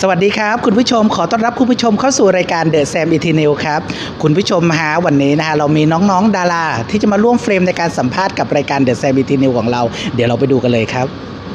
สวัสดีครับคุณผู้ชมขอต้อนรับคุณผู้ชมเข้าสู่รายการเดอะแซมอีทีนิวครับคุณผู้ชมฮะวันนี้นะฮะเรามีน้องๆดาราที่จะมาร่วมเฟรมในการสัมภาษณ์กับรายการเดอะแซมอีทีนิวของเราเดี๋ยวเราไปดูกันเลยครับ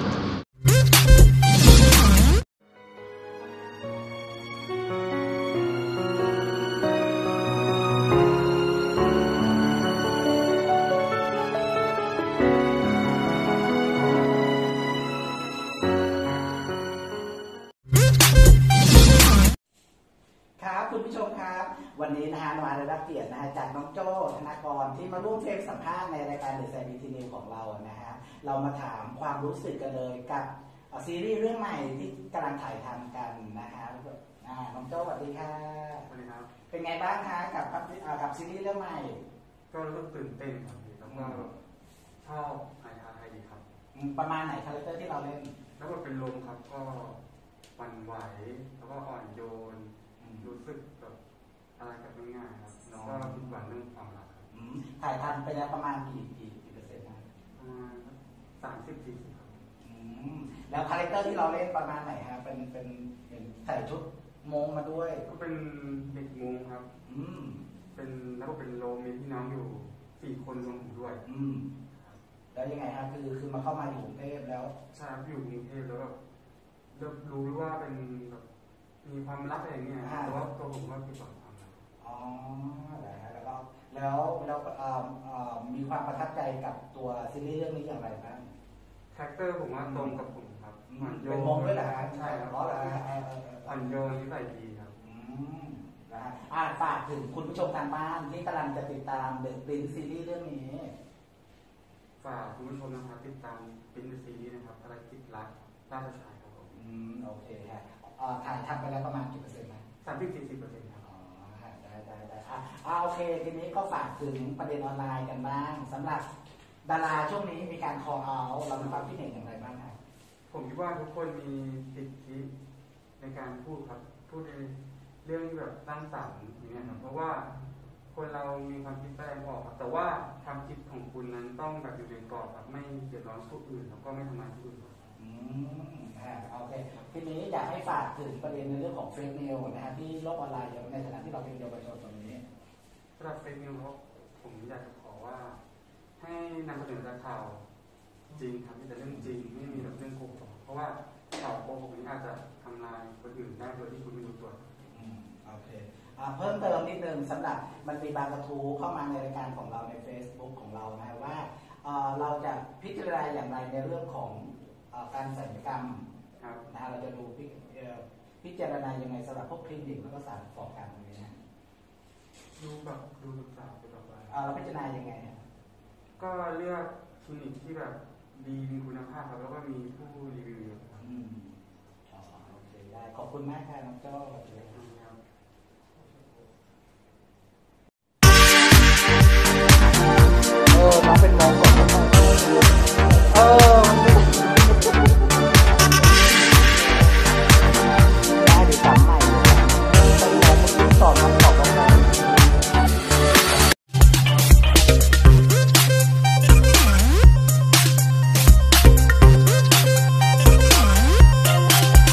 ครับคุณผู้ชมครับวันนี้นะฮะเราได้รับเกียรตินะฮะจากน้องโจ้ธนากรที่มาร่วมเฟรมสัมภาษณ์ในรายการเดอะแซมอีทีนิวของเรานะฮะเรามาถามความรู้สึกกันเลยกับซีรีส์เรื่องใหม่ที่กำลังถ่ายทำกันนะฮะน้องโจ้สวัสดีค่ะสวัสดีครับเป็นไงบ้างคะกับซีรีส์เรื่องใหม่ก็รู้สึกตื่นเต้นครับแล้วก็ชอบท้าทายดีครับประมาณไหนคาแรคเตอร์ที่เราเล่นแล้วก็เป็นลมครับก็หวั่นไหวแล้วก็อ่อนโยนรู้สึกแบบอะไรกับง่ายๆครับแล้วก็ผิดหวังเรื่องความรักครับถ่ายทำไปแล้วประมาณกี่เปอร์เซ็นต์นะประมาณ30-40ครับแล้วคาแรคเตอร์ที่เราเล่นประมาณไหนฮะเป็นใส่ชุดมงมาด้วยก็เป็นเด็กมงครับเป็นแล้วก็เป็นโลมีพี่น้องอยู่4 คนรวมผมด้วยแล้วยังไงฮะคือมาเข้ามาอยู่กรุงเทพแล้วใช่อยู่กรุงเทพแล้วแบบรู้ว่าเป็นแบบมีความรักอะไรเงี้ยแต่ว่าตัวผมก็ผิดหวังความรักอ๋อแล้วมีความประทับใจกับตัวซีรีส์เรื่องนี้อย่างไรบ้างคาแรคเตอร์ผมว่าตรงกับผมครับเป็นมงด้วยเหรอใช่ครับอ๋อเหรออ่อนโยนนิสัยดีครับนะฮะฝากถึงคุณผู้ชมทางบ้านที่กำลังจะติดตามเดอะปรินซ์ซีรีส์เรื่องนี้ฝากคุณผู้ชมนะครับติดตามเป็นซีรีส์นะครับภารกิจรักราชชายครับผมโอเคฮะถ่ายทำไปแล้วประมาณกี่เปอร์เซ็นต์นะ 30-40%ครับได้โอเคทีนี้ก็ฝากถึงประเด็นออนไลน์กันบ้างสำหรับดาราช่วงนี้มีการคอลเอาเรามีความคิดเห็นอย่างไรบ้างครับผมคิดว่าทุกคนมีสิทธิในการพูดครับพูดในเรื่องที่แบบสร้างสรรค์อย่างเงี้ยครับเพราะว่าคนเรามีความคิดแสดงออกครับแต่ว่าความคิดของคุณนั้นต้องแบบอยู่ในกรอบครับไม่เดือดร้อนผู้อื่นแล้วก็ไม่ทำร้ายผู้อื่นโอเคทีนี้อยากให้ฝากถึงประเด็นในเรื่องของเฟซนิวนะฮะที่โลกออนไลน์ในฐานะที่เราเป็นเยาวชนตรงนี้สำหรับเฟซนิวครับผมอยากจะขอว่าให้นำเสนอข่าวจริงครับมีแต่เรื่องจริงไม่มีแบบเรื่องโกหกเพราะว่าข่าวโกหกนี้อาจจะทำลายคนอื่นได้โดยที่คุณไม่รู้ตัวโอเคเพิ่มเติมนิดนึงสำหรับมันมีบางกระทู้เข้ามาในรายการของเราใน Facebook ของเรานะว่าเราจะพิจารณาอย่างไรในเรื่องของการศัลยกรรมนะเราจะดูพิจารณายังไงสำหรับพวกคลินิกแล้วก็สถานประกอบการตรงนี้นะดูศึกษาไปต่อไปเราพิจารณายังไงก็เลือกคลินิกที่แบบดีมีคุณภาพครับแล้วก็มีผู้รีวิวครับโอเคได้ขอบคุณมากค่ะน้องโจ้